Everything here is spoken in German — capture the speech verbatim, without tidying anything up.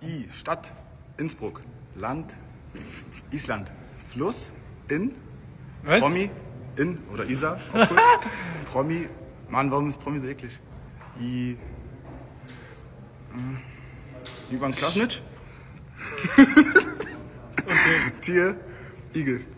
I. Stadt. Innsbruck. Land. Island. Fluss. In. Was? Promi. In. Oder Isar. Auch cool. Promi. Mann, warum ist Promi so eklig? I. Ivan Klasnic. Okay. Tier. Igel.